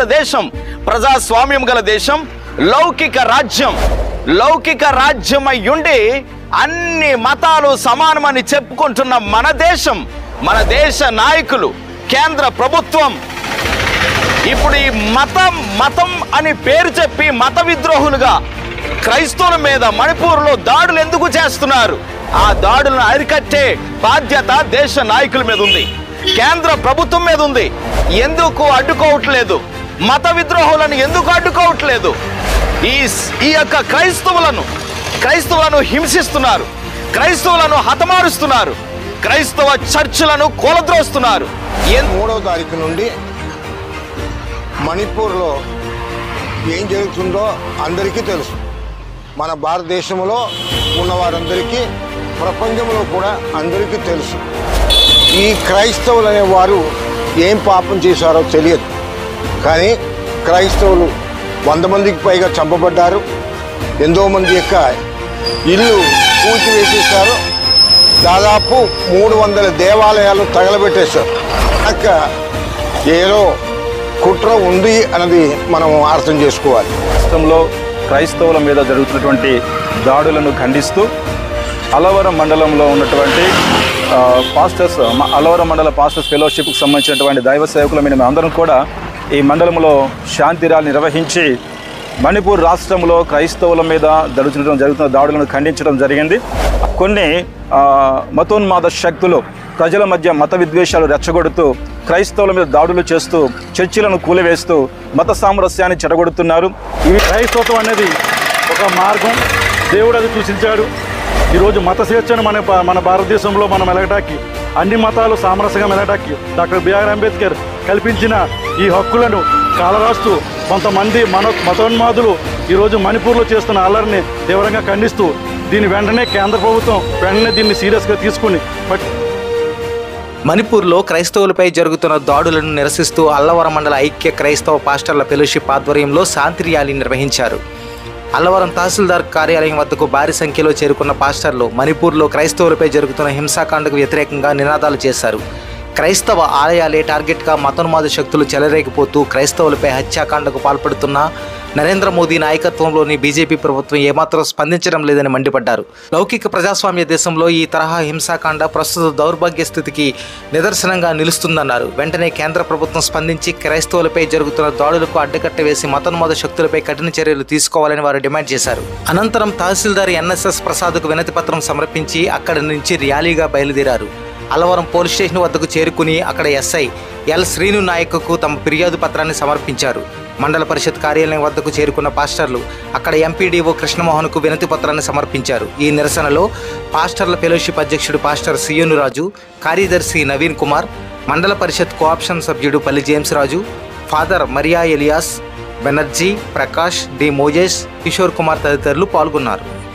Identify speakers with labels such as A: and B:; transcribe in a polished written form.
A: దేశం ప్రజాస్వామ్యం గల దేశం, లౌకిక రాజ్యమయ్యుండి అన్ని మతాలు సమానమని చెప్పుకుంటున్న మన దేశం, మన దేశ నాయకులు, కేంద్ర ప్రభుత్వం ఇప్పుడు ఈ మతం అని పేరు చెప్పి మత విద్రోహులుగా క్రైస్తవుల మీద మణిపూర్లో దాడులు ఎందుకు చేస్తున్నారు? ఆ దాడులను అరికట్టే బాధ్యత దేశ నాయకుల మీద ఉంది, కేంద్ర ప్రభుత్వం మీద ఉంది. ఎందుకు అడ్డుకోవట్లేదు? మత విద్రోహులను ఎందుకు అడ్డుకోవట్లేదు? ఈ యొక్క క్రైస్తవులను హింసిస్తున్నారు, క్రైస్తవులను హతమారుస్తున్నారు, క్రైస్తవ చర్చిలను కూలద్రోస్తున్నారు.
B: 3వ తారీఖు నుండి మణిపూర్లో ఏం జరుగుతుందో అందరికీ తెలుసు. మన భారతదేశంలో ఉన్న వారందరికీ, ప్రపంచంలో కూడా అందరికీ తెలుసు. ఈ క్రైస్తవులు అనేవారు ఏం పాపం చేశారో తెలియదు, కానీ క్రైస్తవులు 100 మందికి పైగా చంపబడ్డారు. ఎంతో మంది యొక్క ఇల్లు కూల్చివేసేశారు. దాదాపు 300 దేవాలయాలు తగలబెట్టేశారు. అక్క ఏదో కుట్ర ఉంది అన్నది మనం అర్థం చేసుకోవాలి.
C: రాష్ట్రంలో క్రైస్తవుల మీద జరుగుతున్నటువంటి దాడులను ఖండిస్తూ అలవరం మండలంలో ఉన్నటువంటి అలవరం మండల పాస్టర్స్ ఫెలోషిప్కి సంబంధించినటువంటి దైవ సేవకుల మీద అందరం కూడా ఈ మండలంలో శాంతి ర్యాలీ నిర్వహించి మణిపూర్ రాష్ట్రంలో క్రైస్తవుల మీద జరుగుతున్న దాడులను ఖండించడం జరిగింది. కొన్ని మతోన్మాద శక్తులు ప్రజల మధ్య మత విద్వేషాలు రెచ్చగొడుతూ క్రైస్తవుల మీద దాడులు చేస్తూ చర్చిలను కూలివేస్తూ మత సామరస్యాన్ని చెడగొడుతున్నారు.
D: ఇవి క్రైస్తవం అనేది ఒక మార్గం, దేవుడు అది సూచించాడు. ఈరోజు మత స్వేచ్ఛను మన భారతదేశంలో మనం మెలగటానికి, అన్ని మతాలు సామరస్యంగా మెలగటానికి డాక్టర్ బిఆర్ అంబేద్కర్ కల్పించిన ఈ హక్కులను కాలరాస్తూ కొంతమంది మతోన్మాదులు ఈరోజు మణిపూర్లో చేస్తున్న అల్లరిని తీవ్రంగా ఖండిస్తూ దీని వెంటనే కేంద్ర ప్రభుత్వం దీన్ని సీరియస్గా తీసుకుని
E: మణిపూర్లో క్రైస్తవులపై జరుగుతున్న దాడులను నిరసిస్తూ అల్లవరం మండల ఐక్య క్రైస్తవ పాస్టర్ల ఫెలోషిప్ ఆధ్వర్యంలో శాంతి ర్యాలీ నిర్వహించారు. అల్లవరం తహసీల్దార్ కార్యాలయం వద్దకు భారీ సంఖ్యలో చేరుకున్న పాస్టర్లు మణిపూర్లో క్రైస్తవులపై జరుగుతున్న హింసాకాండకు వ్యతిరేకంగా నినాదాలు చేశారు. క్రైస్తవ ఆలయాలే టార్గెట్గా మతోన్మాద శక్తులు చెలరేగిపోతూ క్రైస్తవులపై హత్యాకాండకు పాల్పడుతున్న నరేంద్ర మోదీ నాయకత్వంలోని బీజేపీ ప్రభుత్వం ఏమాత్రం స్పందించడం లేదని మండిపడ్డారు. లౌకిక ప్రజాస్వామ్య దేశంలో ఈ తరహా హింసాకాండ ప్రస్తుత దౌర్భాగ్య స్థితికి నిదర్శనంగా నిలుస్తుందన్నారు. వెంటనే కేంద్ర ప్రభుత్వం స్పందించి క్రైస్తవులపై జరుగుతున్న దాడులకు అడ్డుకట్ట వేసి మతోన్మాద శక్తులపై కఠిన చర్యలు తీసుకోవాలని వారు డిమాండ్ చేశారు. అనంతరం తహసీల్దార్ ఎన్ఎస్ఎస్ ప్రసాద్కు వినతి పత్రం సమర్పించి అక్కడి నుంచి ర్యాలీగా బయలుదేరారు. అల్లవరం పోలీస్ స్టేషన్ వద్దకు చేరుకుని అక్కడ ఎస్ఐ ఎల్ శ్రీను నాయక్కు తమ ఫిర్యాదు పత్రాన్ని సమర్పించారు. మండల పరిషత్ కార్యాలయం వద్దకు చేరుకున్న పాస్టర్లు అక్కడ ఎంపీడీఓ కృష్ణమోహన్కు వినతి పత్రాన్ని సమర్పించారు. ఈ నిరసనలో పాస్టర్ల ఫెలోషిప్ అధ్యక్షుడు పాస్టర్ సియోను రాజు, కార్యదర్శి నవీన్ కుమార్, మండల పరిషత్ కోఆప్షన్ సభ్యుడు Palli James Raju, father Maria Elias, Banerjee, Prakash, D Moses, Kishore Kumar తదితరులు పాల్గొన్నారు.